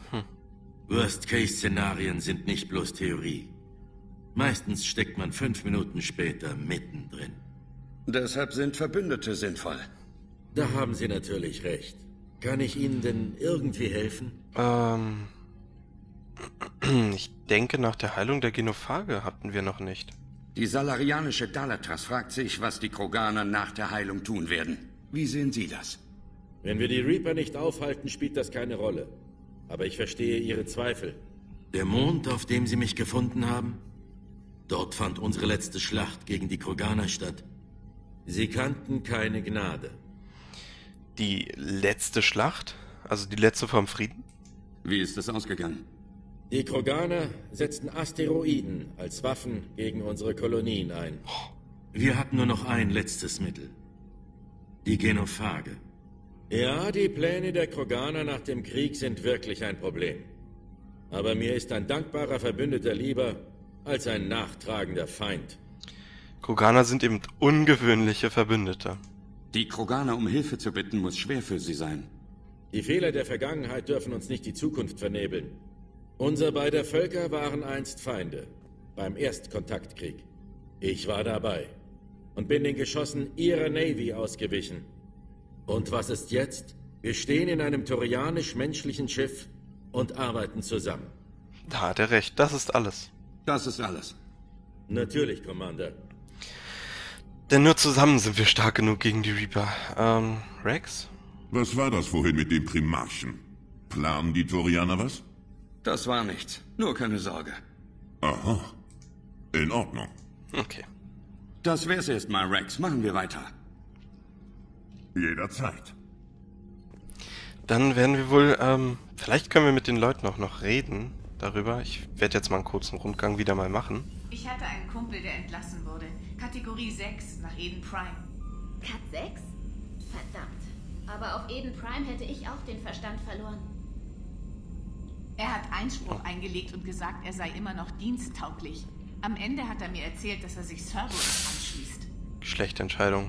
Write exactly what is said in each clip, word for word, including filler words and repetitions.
Hm. Worst-Case-Szenarien sind nicht bloß Theorie. Meistens steckt man fünf Minuten später mittendrin. Deshalb sind Verbündete sinnvoll. Da haben Sie natürlich recht. Kann ich Ihnen denn irgendwie helfen? Ähm... Ich denke, nach der Heilung der Genophage hatten wir noch nicht. Die salarianische Dalatras fragt sich, was die Kroganer nach der Heilung tun werden. Wie sehen Sie das? Wenn wir die Reaper nicht aufhalten, spielt das keine Rolle. Aber ich verstehe Ihre Zweifel. Der Mond, auf dem Sie mich gefunden haben? Dort fand unsere letzte Schlacht gegen die Kroganer statt. Sie kannten keine Gnade. Die letzte Schlacht? Also die letzte vom Frieden? Wie ist es ausgegangen? Die Kroganer setzten Asteroiden als Waffen gegen unsere Kolonien ein. Wir hatten nur noch ein letztes Mittel. Die Genophage. Ja, die Pläne der Kroganer nach dem Krieg sind wirklich ein Problem. Aber mir ist ein dankbarer Verbündeter lieber als ein nachtragender Feind. Kroganer sind eben ungewöhnliche Verbündete. Die Kroganer um Hilfe zu bitten, muss schwer für sie sein. Die Fehler der Vergangenheit dürfen uns nicht die Zukunft vernebeln. Unser beider Völker waren einst Feinde, beim Erstkontaktkrieg. Ich war dabei und bin den Geschossen ihrer Navy ausgewichen. Und was ist jetzt? Wir stehen in einem turianisch-menschlichen Schiff und arbeiten zusammen. Da hat er recht, das ist alles. Das ist alles. Natürlich, Commander. Denn nur zusammen sind wir stark genug gegen die Reaper. Ähm, Rex? Was war das vorhin mit dem Primarchen? Planen die Turianer was? Das war nichts. Nur keine Sorge. Aha. In Ordnung. Okay. Das wär's erstmal, Rex. Machen wir weiter. Jederzeit. Dann werden wir wohl, ähm, vielleicht können wir mit den Leuten auch noch reden darüber. Ich werde jetzt mal einen kurzen Rundgang wieder mal machen. Ich hatte einen Kumpel, der entlassen wurde. Kategorie sechs nach Eden Prime. Kat sechs? Verdammt. Aber auf Eden Prime hätte ich auch den Verstand verloren. Er hat Einspruch oh. eingelegt und gesagt, er sei immer noch diensttauglich. Am Ende hat er mir erzählt, dass er sich Cerberus anschließt. Schlechte Entscheidung.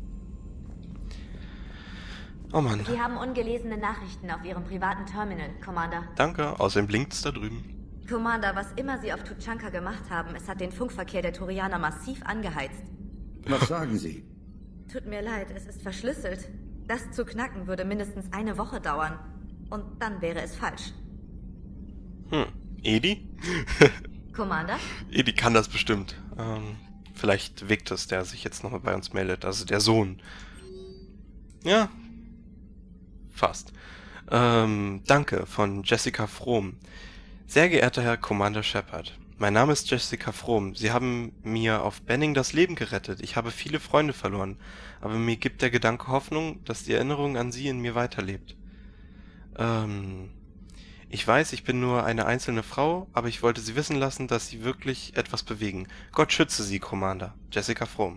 Oh Mann. Sie haben ungelesene Nachrichten auf Ihrem privaten Terminal, Commander. Danke, außerdem blinkt's da drüben. Commander, was immer Sie auf Tuchanka gemacht haben, es hat den Funkverkehr der Turianer massiv angeheizt. Was sagen Sie? Tut mir leid, es ist verschlüsselt. Das zu knacken würde mindestens eine Woche dauern. Und dann wäre es falsch. Hm, Edi? Commander? Edi kann das bestimmt. Ähm, vielleicht Victus, der sich jetzt nochmal bei uns meldet. Also der Sohn. Ja. Fast. Ähm, danke von Jessica Fromm. Sehr geehrter Herr Commander Shepard. Mein Name ist Jessica Fromm. Sie haben mir auf Benning das Leben gerettet. Ich habe viele Freunde verloren. Aber mir gibt der Gedanke Hoffnung, dass die Erinnerung an Sie in mir weiterlebt. Ähm... Ich weiß, ich bin nur eine einzelne Frau, aber ich wollte Sie wissen lassen, dass Sie wirklich etwas bewegen. Gott schütze Sie, Commander. Jessica Fromm.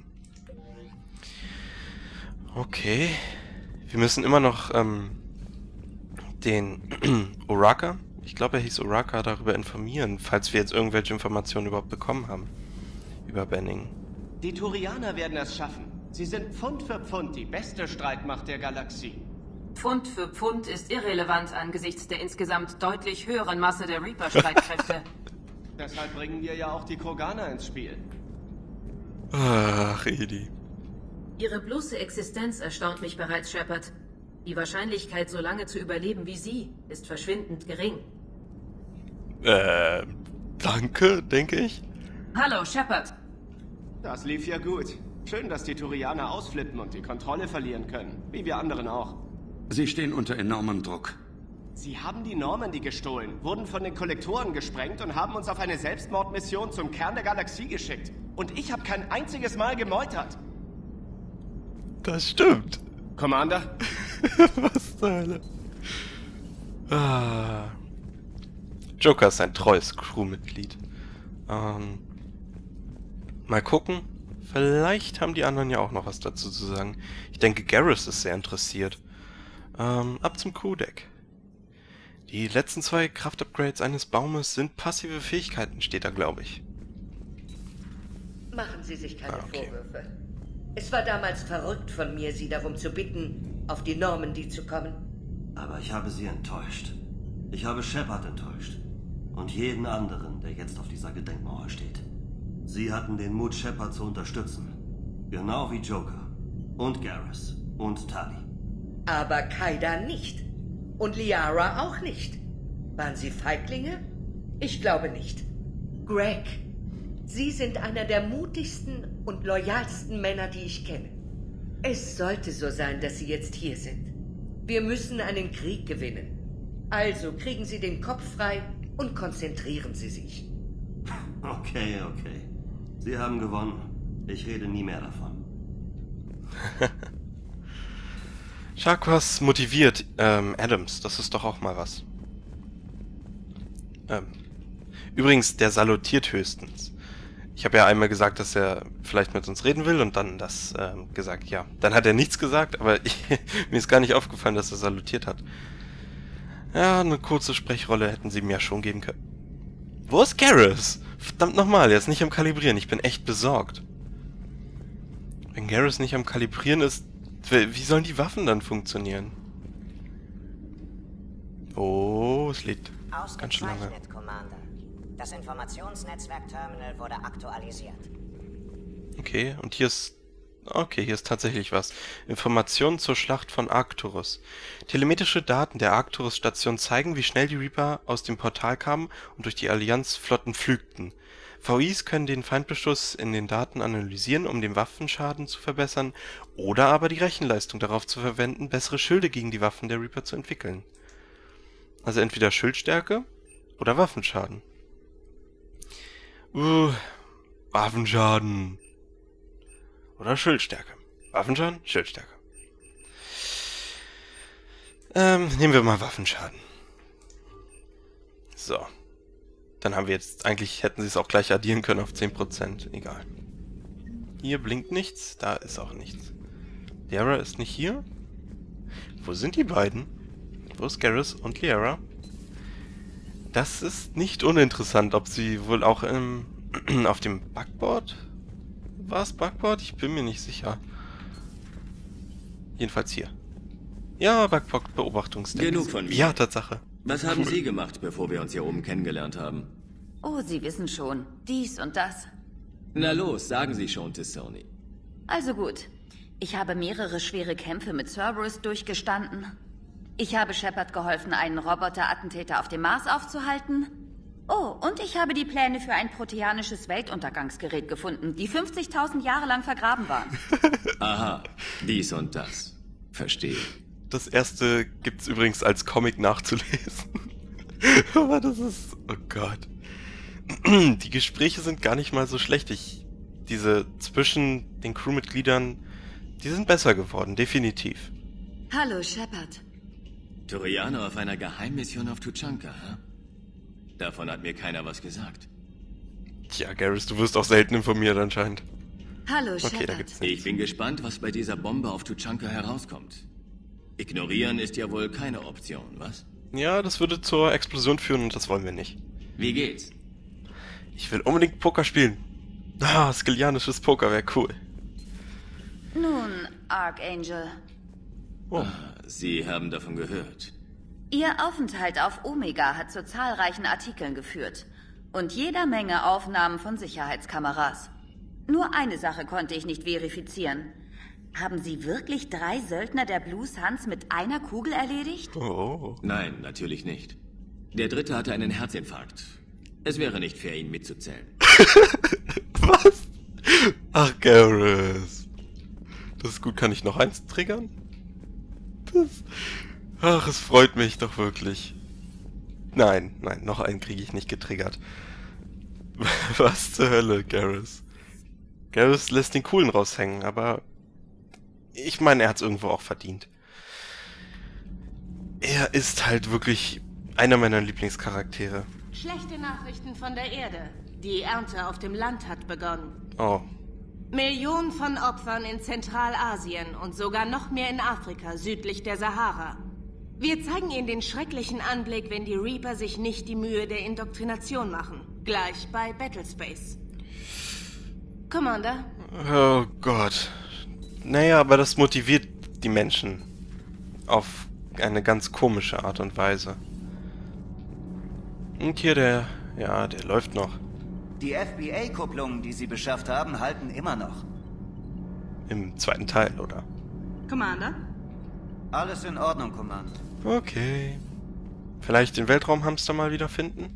Okay. Wir müssen immer noch ähm, den Oraka, ich glaube er hieß Oraka, darüber informieren, falls wir jetzt irgendwelche Informationen überhaupt bekommen haben. Über Benning. Die Turianer werden es schaffen. Sie sind Pfund für Pfund die beste Streitmacht der Galaxie. Pfund für Pfund ist irrelevant angesichts der insgesamt deutlich höheren Masse der Reaper-Streitkräfte. Deshalb bringen wir ja auch die Kroganer ins Spiel. Ach, Edi. Ihre bloße Existenz erstaunt mich bereits, Shepard. Die Wahrscheinlichkeit, so lange zu überleben wie Sie, ist verschwindend gering. Äh, danke, denke ich. Hallo, Shepard. Das lief ja gut. Schön, dass die Turianer ausflippen und die Kontrolle verlieren können, wie wir anderen auch. Sie stehen unter enormem Druck. Sie haben die Normandy gestohlen, wurden von den Kollektoren gesprengt und haben uns auf eine Selbstmordmission zum Kern der Galaxie geschickt. Und ich habe kein einziges Mal gemeutert. Das stimmt. Commander? Was zur Hölle? Ah. Joker ist ein treues Crewmitglied. Ähm, mal gucken. Vielleicht haben die anderen ja auch noch was dazu zu sagen. Ich denke, Garrus ist sehr interessiert. Ähm, ab zum Crewdeck. Die letzten zwei Kraftupgrades eines Baumes sind passive Fähigkeiten, steht da, glaube ich. Machen Sie sich keine ah, okay. Vorwürfe. Es war damals verrückt von mir, Sie darum zu bitten, auf die Normandy zu kommen. Aber ich habe Sie enttäuscht. Ich habe Shepard enttäuscht. Und jeden anderen, der jetzt auf dieser Gedenkmauer steht. Sie hatten den Mut, Shepard zu unterstützen. Genau wie Joker. Und Garrus. Und Tali. Aber Kaida nicht. Und Liara auch nicht. Waren sie Feiglinge? Ich glaube nicht. Greg, Sie sind einer der mutigsten und loyalsten Männer, die ich kenne. Es sollte so sein, dass Sie jetzt hier sind. Wir müssen einen Krieg gewinnen. Also kriegen Sie den Kopf frei und konzentrieren Sie sich. Okay, okay. Sie haben gewonnen. Ich rede nie mehr davon. Sharquas motiviert ähm, Adams. Das ist doch auch mal was. Ähm, übrigens, der salutiert höchstens. Ich habe ja einmal gesagt, dass er vielleicht mit uns reden will und dann das ähm, gesagt, ja. Dann hat er nichts gesagt, aber ich, mir ist gar nicht aufgefallen, dass er salutiert hat. Ja, eine kurze Sprechrolle hätten sie mir ja schon geben können. Wo ist Garrus? Verdammt nochmal, er ist nicht am Kalibrieren. Ich bin echt besorgt. Wenn Garrus nicht am Kalibrieren ist, wie sollen die Waffen dann funktionieren? Oh, es lädt ganz schön lange. Commander. Das Informationsnetzwerk-Terminal wurde aktualisiert. Okay, und hier ist... Okay, hier ist tatsächlich was. Informationen zur Schlacht von Arcturus. Telemetrische Daten der Arcturus-Station zeigen, wie schnell die Reaper aus dem Portal kamen und durch die Allianzflotten pflügten. V Is können den Feindbeschuss in den Daten analysieren, um den Waffenschaden zu verbessern, oder aber die Rechenleistung darauf zu verwenden, bessere Schilde gegen die Waffen der Reaper zu entwickeln. Also entweder Schildstärke oder Waffenschaden. Uh, Waffenschaden. Oder Schildstärke. Waffenschaden, Schildstärke. Ähm, nehmen wir mal Waffenschaden. So. Dann haben wir jetzt, eigentlich hätten sie es auch gleich addieren können auf zehn Prozent. Egal. Hier blinkt nichts, da ist auch nichts. Liara ist nicht hier. Wo sind die beiden? Wo ist Garrus und Liara? Das ist nicht uninteressant, ob sie wohl auch im, auf dem Backboard... War es Backboard? Ich bin mir nicht sicher. Jedenfalls hier. Ja, Backboard-Beobachtungsdeck. Genug von mir. Ja, Tatsache. Was haben Sie gemacht, bevor wir uns hier oben kennengelernt haben? Oh, Sie wissen schon. Dies und das. Na los, sagen Sie schon, T'Soni. Also gut. Ich habe mehrere schwere Kämpfe mit Cerberus durchgestanden. Ich habe Shepard geholfen, einen Roboter-Attentäter auf dem Mars aufzuhalten. Oh, und ich habe die Pläne für ein proteanisches Weltuntergangsgerät gefunden, die fünfzigtausend Jahre lang vergraben waren. Aha, dies und das. Verstehe. Das erste gibt's übrigens als Comic nachzulesen. Aber das ist... Oh Gott. Die Gespräche sind gar nicht mal so schlecht. Ich, diese zwischen den Crewmitgliedern, die sind besser geworden, definitiv. Hallo, Shepard. Turianer auf einer Geheimmission auf Tuchanka, hä? Davon hat mir keiner was gesagt. Tja, Garrus, du wirst auch selten informiert anscheinend. Hallo, okay, Shepard. Da gibt's nichts. Ich bin gespannt, was bei dieser Bombe auf Tuchanka herauskommt. Ignorieren ist ja wohl keine Option, was? Ja, das würde zur Explosion führen und das wollen wir nicht. Wie geht's? Ich will unbedingt Poker spielen. Ah, skilianisches Poker wäre cool. Nun, Archangel. Oh. Ah, Sie haben davon gehört. Ihr Aufenthalt auf Omega hat zu zahlreichen Artikeln geführt. Und jeder Menge Aufnahmen von Sicherheitskameras. Nur eine Sache konnte ich nicht verifizieren. Haben Sie wirklich drei Söldner der Blue Suns mit einer Kugel erledigt? Oh. Nein, natürlich nicht. Der dritte hatte einen Herzinfarkt. Es wäre nicht fair, ihn mitzuzählen. Was? Ach, Garrus. Das ist gut. Kann ich noch eins triggern? Das... Ach, es freut mich doch wirklich. Nein, nein, noch einen kriege ich nicht getriggert. Was zur Hölle, Garrus? Garrus lässt den Coolen raushängen, aber... Ich meine, er hat es irgendwo auch verdient. Er ist halt wirklich einer meiner Lieblingscharaktere. Schlechte Nachrichten von der Erde. Die Ernte auf dem Land hat begonnen. Oh. Millionen von Opfern in Zentralasien und sogar noch mehr in Afrika südlich der Sahara. Wir zeigen Ihnen den schrecklichen Anblick, wenn die Reaper sich nicht die Mühe der Indoktrination machen. Gleich bei Battlespace. Commander? Oh Gott. Naja, aber das motiviert die Menschen. Auf eine ganz komische Art und Weise. Und hier der... Ja, der läuft noch. Die F B A-Kupplungen, die Sie beschafft haben, halten immer noch. Im zweiten Teil, oder? Commander? Alles in Ordnung, Commander. Okay. Vielleicht den Weltraumhamster mal wieder finden?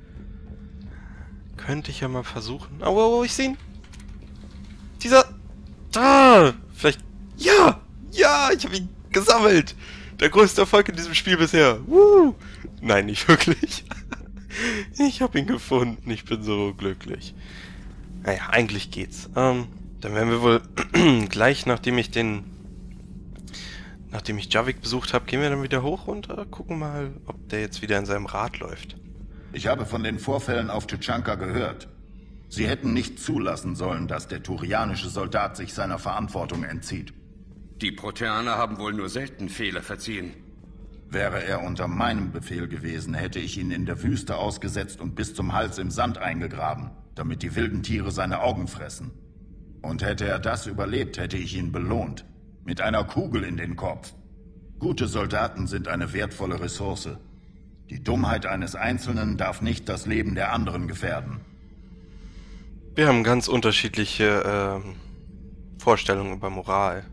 Könnte ich ja mal versuchen. Oh, oh, oh, ich sehe ihn. Dieser... Da! Vielleicht... Ja! Ja, ich habe ihn gesammelt! Der größte Erfolg in diesem Spiel bisher. Woo! Nein, nicht wirklich. Ich habe ihn gefunden. Ich bin so glücklich. Naja, eigentlich geht's. Ähm, dann werden wir wohl gleich, nachdem ich den... Nachdem ich Javik besucht habe, gehen wir dann wieder hoch und äh, gucken mal, ob der jetzt wieder in seinem Rad läuft. Ich habe von den Vorfällen auf Tuchanka gehört. Sie hätten nicht zulassen sollen, dass der turianische Soldat sich seiner Verantwortung entzieht. Die Proteaner haben wohl nur selten Fehler verziehen. Wäre er unter meinem Befehl gewesen, hätte ich ihn in der Wüste ausgesetzt und bis zum Hals im Sand eingegraben, damit die wilden Tiere seine Augen fressen. Und hätte er das überlebt, hätte ich ihn belohnt. Mit einer Kugel in den Kopf. Gute Soldaten sind eine wertvolle Ressource. Die Dummheit eines Einzelnen darf nicht das Leben der anderen gefährden. Wir haben ganz unterschiedliche äh, Vorstellungen über Moral.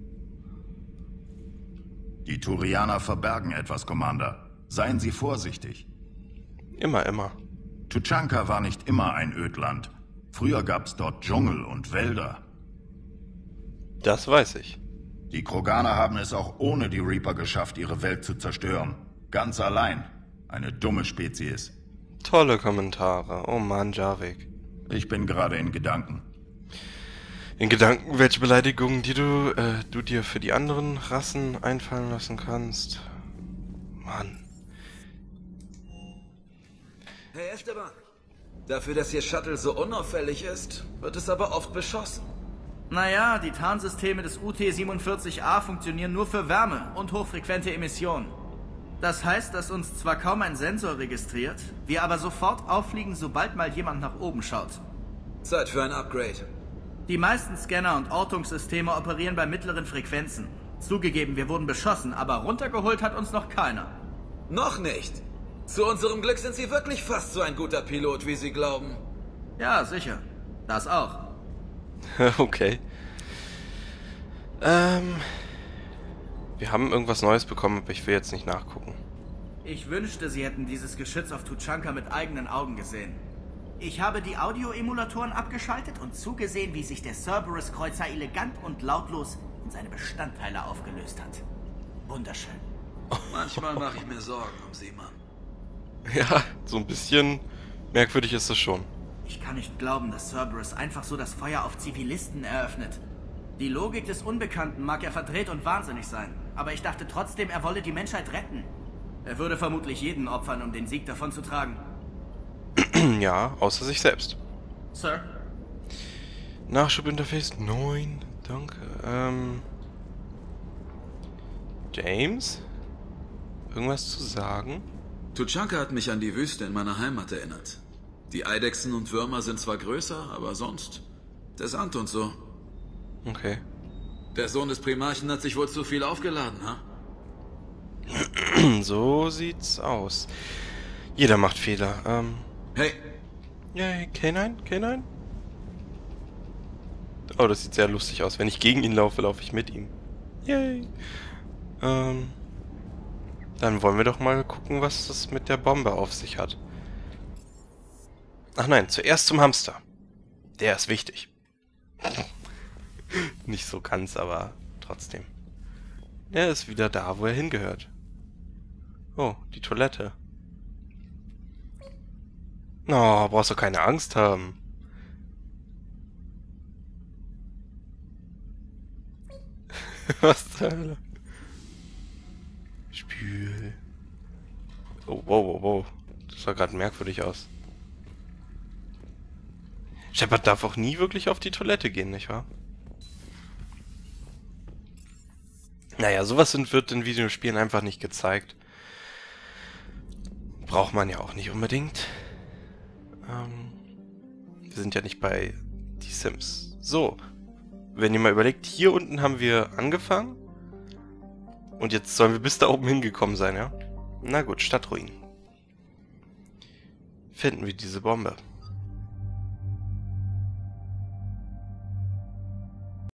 Die Turianer verbergen etwas, Commander. Seien Sie vorsichtig. Immer, immer. Tuchanka war nicht immer ein Ödland. Früher gab's dort Dschungel und Wälder. Das weiß ich. Die Kroganer haben es auch ohne die Reaper geschafft, ihre Welt zu zerstören. Ganz allein. Eine dumme Spezies. Tolle Kommentare. Oh Mann, Javik. Ich bin gerade in Gedanken. In Gedanken, welche Beleidigungen, die du, äh, du dir für die anderen Rassen einfallen lassen kannst. Mann. Hey Esteban, dafür, dass Ihr Shuttle so unauffällig ist, wird es aber oft beschossen. Naja, die Tarnsysteme des U T siebenundvierzig A funktionieren nur für Wärme und hochfrequente Emissionen. Das heißt, dass uns zwar kaum ein Sensor registriert, wir aber sofort auffliegen, sobald mal jemand nach oben schaut. Zeit für ein Upgrade. Die meisten Scanner und Ortungssysteme operieren bei mittleren Frequenzen. Zugegeben, wir wurden beschossen, aber runtergeholt hat uns noch keiner. Noch nicht. Zu unserem Glück sind Sie wirklich fast so ein guter Pilot, wie Sie glauben. Ja, sicher. Das auch. Okay. Ähm... Wir haben irgendwas Neues bekommen, aber ich will jetzt nicht nachgucken. Ich wünschte, Sie hätten dieses Geschütz auf Tuchanka mit eigenen Augen gesehen. Ich habe die Audio-Emulatoren abgeschaltet und zugesehen, wie sich der Cerberus-Kreuzer elegant und lautlos in seine Bestandteile aufgelöst hat. Wunderschön. Manchmal mache ich mir Sorgen um Sie, Mann. Ja, so ein bisschen merkwürdig ist es schon. Ich kann nicht glauben, dass Cerberus einfach so das Feuer auf Zivilisten eröffnet. Die Logik des Unbekannten mag ja verdreht und wahnsinnig sein, aber ich dachte trotzdem, er wolle die Menschheit retten. Er würde vermutlich jeden opfern, um den Sieg davon zu tragen. Ja, außer sich selbst. Sir? Nachschubinterface neun, danke. Ähm... James? Irgendwas zu sagen? Tuchanka hat mich an die Wüste in meiner Heimat erinnert. Die Eidechsen und Würmer sind zwar größer, aber sonst... Der Sand und so. Okay. Der Sohn des Primarchen hat sich wohl zu viel aufgeladen, ha? So sieht's aus. Jeder macht Fehler. Ähm... Hey! Yay, K neun? K neun? Oh, das sieht sehr lustig aus. Wenn ich gegen ihn laufe, laufe ich mit ihm. Yay! Ähm... Dann wollen wir doch mal gucken, was das mit der Bombe auf sich hat. Ach nein, zuerst zum Hamster. Der ist wichtig. Nicht so ganz, aber trotzdem. Er ist wieder da, wo er hingehört. Oh, die Toilette. Oh, brauchst du keine Angst haben. Was zur Hölle? Spül. Oh, wow, wow, wow. Das sah gerade merkwürdig aus. Shepard darf auch nie wirklich auf die Toilette gehen, nicht wahr? Naja, sowas wird in Videospielen einfach nicht gezeigt. Braucht man ja auch nicht unbedingt. Ähm, wir sind ja nicht bei Die Sims. So, wenn ihr mal überlegt, hier unten haben wir angefangen. Und jetzt sollen wir bis da oben hingekommen sein, ja? Na gut, Stadtruinen. finden wir diese Bombe.